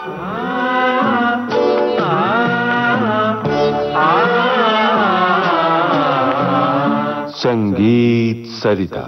संगीत सरिता।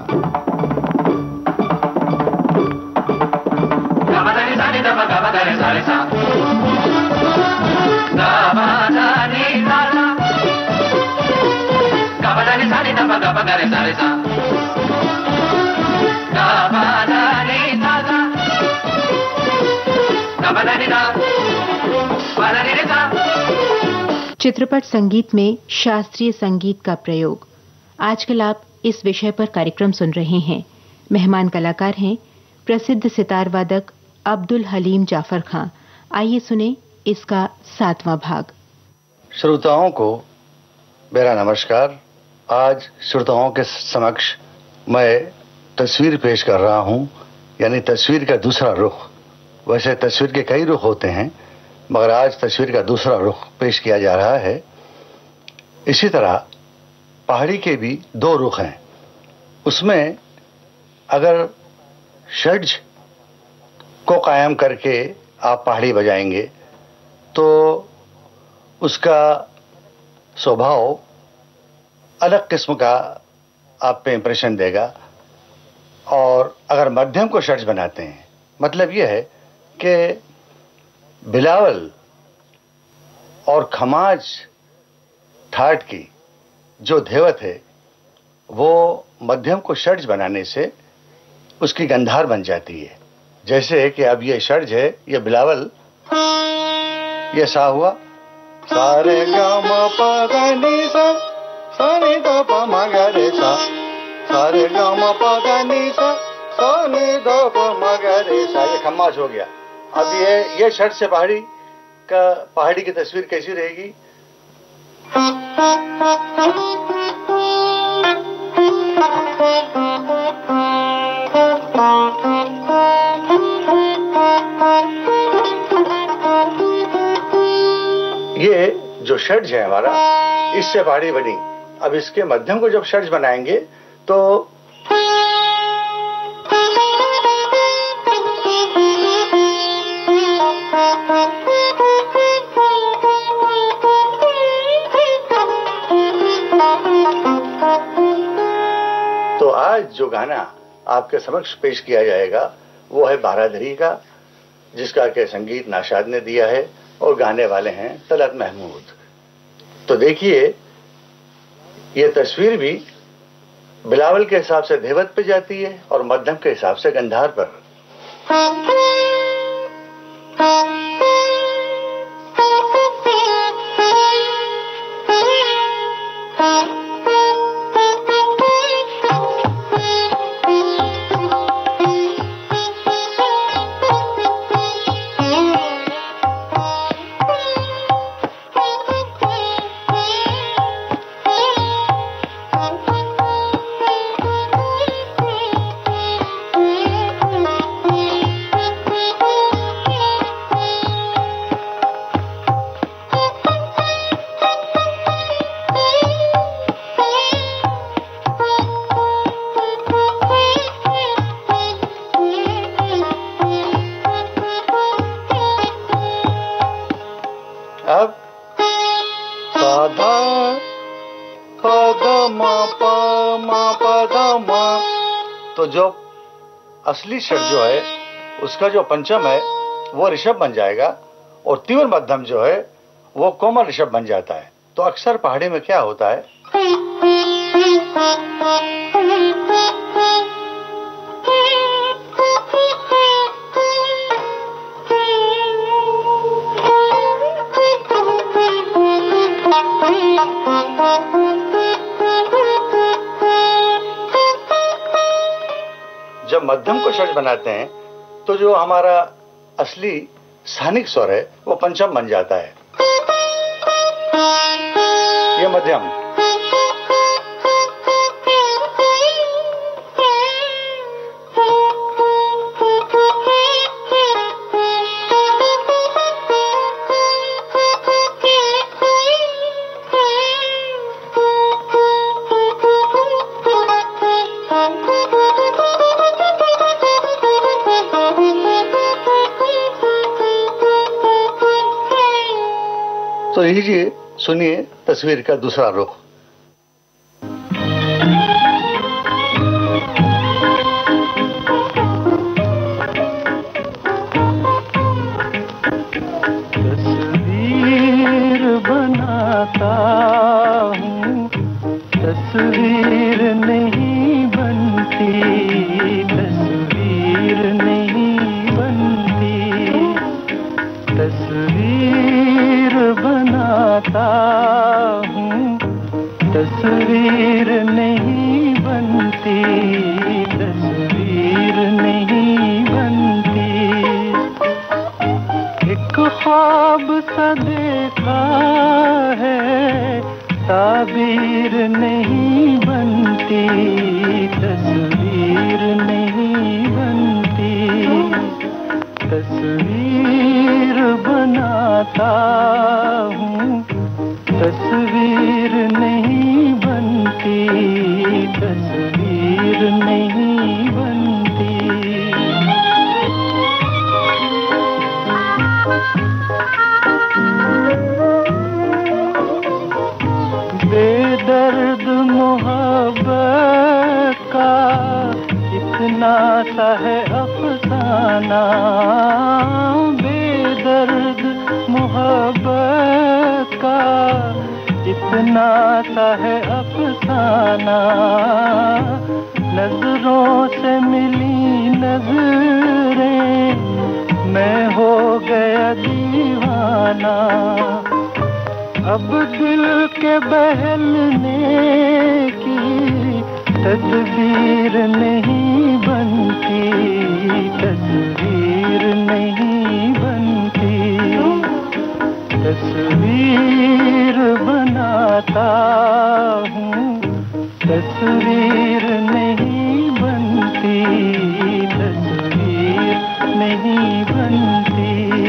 चित्रपट संगीत में शास्त्रीय संगीत का प्रयोग। आजकल आप इस विषय पर कार्यक्रम सुन रहे हैं। मेहमान कलाकार हैं प्रसिद्ध सितार वादक अब्दुल हलीम जाफर खां। आइए सुने इसका 7वां भाग। श्रोताओं को मेरा नमस्कार। आज श्रोताओं के समक्ष मैं तस्वीर पेश कर रहा हूं, यानी तस्वीर का दूसरा रुख। वैसे तस्वीर के कई रुख होते हैं, मगर आज तस्वीर का दूसरा रुख पेश किया जा रहा है। इसी तरह पहाड़ी के भी दो रुख हैं। उसमें अगर षड्ज को कायम करके आप पहाड़ी बजाएंगे तो उसका स्वभाव अलग किस्म का आप पे इंप्रेशन देगा। और अगर मध्यम को षड्ज बनाते हैं, मतलब यह है कि बिलावल और खमाज ठाट की जो धेवत है वो मध्यम को षड्ज बनाने से उसकी गंधार बन जाती है। जैसे कि अब ये षड्ज है, ये बिलावल, ये सा हुआ, सारे गाम पगनी सा सारे द प म ग रे सा, सारे गाम पगनी सा सारे द प म ग रे सा, ये खमाज हो गया। अब ये षड्ज से पहाड़ी की तस्वीर कैसी रहेगी? ये जो षड्ज है हमारा, इससे पहाड़ी बनी। अब इसके मध्यम को जब षड्ज बनाएंगे तो आज जो गाना आपके समक्ष पेश किया जाएगा वो है बारादरी का, जिसका के संगीत नाशाद ने दिया है और गाने वाले हैं तलत महमूद। तो देखिए, ये तस्वीर भी बिलावल के हिसाब से धेवत पे जाती है और मध्यम के हिसाब से गंधार पर। अब साधा पदमा पदमा, तो जो असली षड्ज जो है उसका जो पंचम है वो ऋषभ बन जाएगा और तीव्र मध्यम जो है वो कोमल ऋषभ बन जाता है। तो अक्सर पहाड़ी में क्या होता है, जब मध्यम को षड्ज बनाते हैं तो जो हमारा असली स्थानिक स्वर है वो पंचम बन जाता है। ये मध्यम, तो लीजिए सुनिए तस्वीर का दूसरा रुख। तस्वीर बनाता हूँ, तस्वीर नहीं बनती, तस्वीर नहीं बनती। तस्वीर बनाता हूँ, तस्वीर नहीं बनती, तस्वीर नहीं बनती। एक ख्वाब सा देखा है, ताबीर नहीं बनती, तस्वीर नहीं बनती। तस्वीर बनाता हूँ, तस्वीर नहीं बनती, तस्वीर नहीं बनती। बेदर्द मोहब्बत का इतना सा है अफसाना, बेदर्द मोहब्बत का इतना सा है अफसाना। नजरों से मिली नजरें, मैं हो गया दीवाना। अब दिल के बहलने की तदबीर नहीं बनती, तस्वीर नहीं बनती। तस्वीर बनाता हूँ, तस्वीर नहीं बनती, तस्वीर नहीं बनती।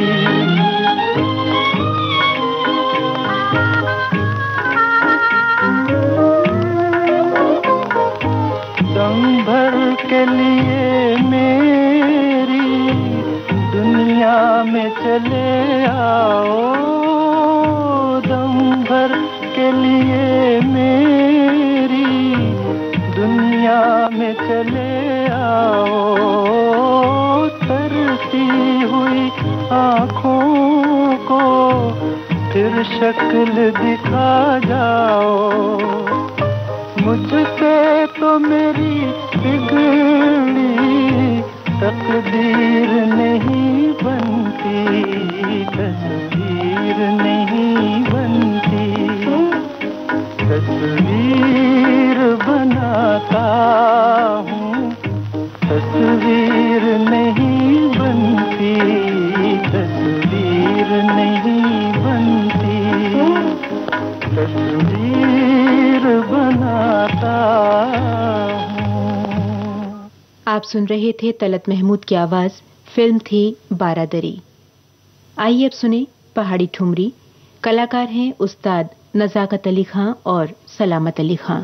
दम भर के लिए मेरी दुनिया में चले आओ, दम भर के लिए मेरी दुनिया में चले आओ। तरसी हुई आँखों को फिर शक्ल दिखा जाओ। मुझसे तो मेरी बिगड़ी तकदीर नहीं बनती, तस्वीर नहीं बनती। तस्वीर बनाता हूँ, तस्वीर नहीं बनती, तस्वीर नहीं बनती। तस्वीर बनाता हूँ। आप सुन रहे थे तलत महमूद की आवाज। फिल्म थी बारादरी। आइए अब सुने पहाड़ी ठुमरी। कलाकार हैं उस्ताद नजाकत अली खां और सलामत अली खां।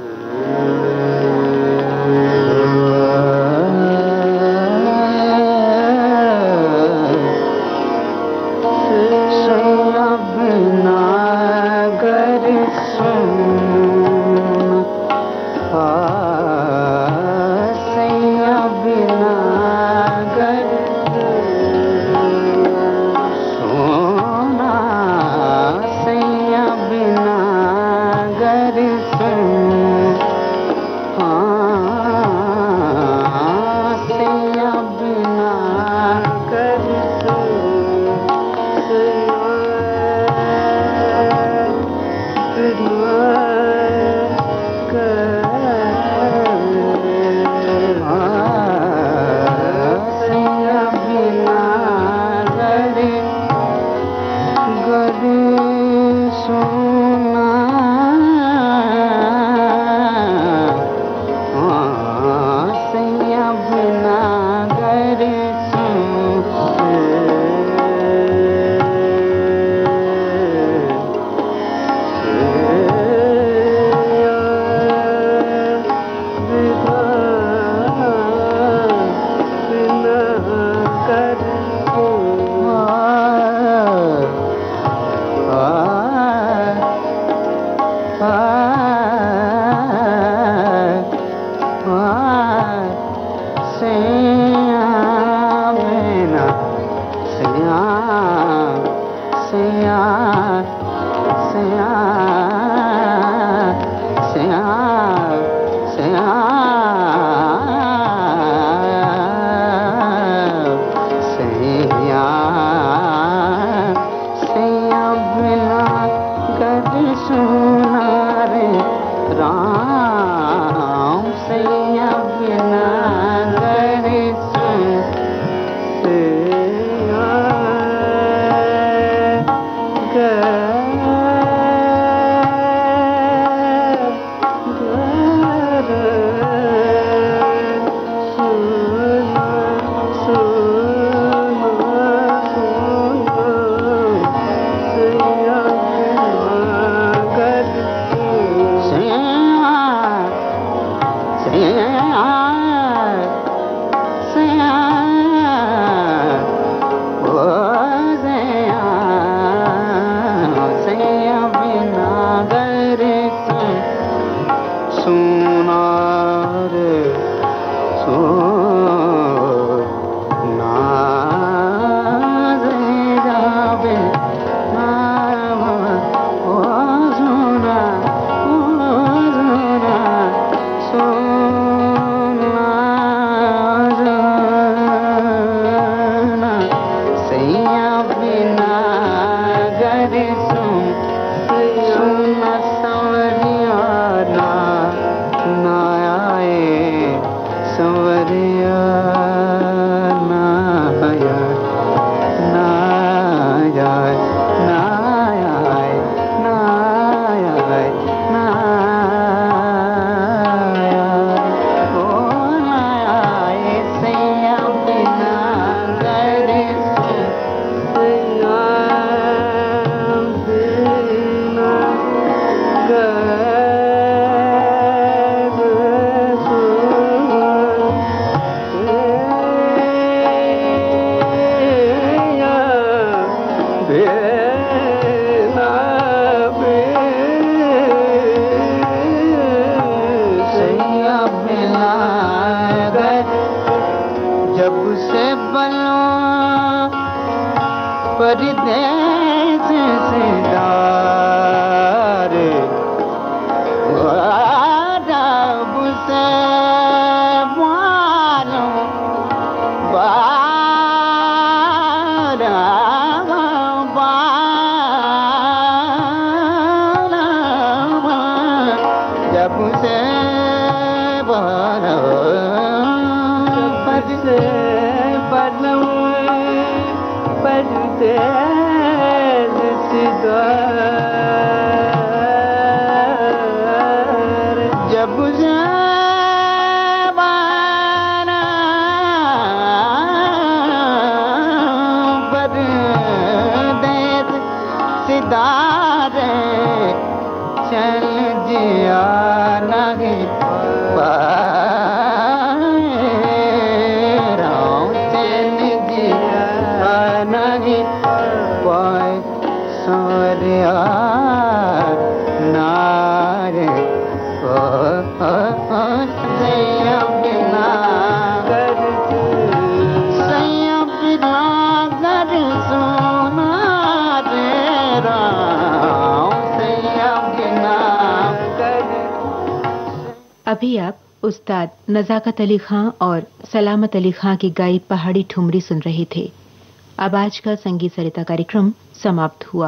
अभी आप उस्ताद नज़ाकत अली खां और सलामत अली खां की गाई पहाड़ी ठुमरी सुन रहे थे। अब आज का संगीत सरिता कार्यक्रम समाप्त हुआ।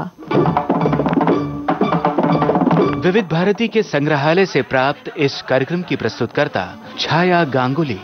विविध भारती के संग्रहालय से प्राप्त इस कार्यक्रम की प्रस्तुतकर्ता छाया गांगुली।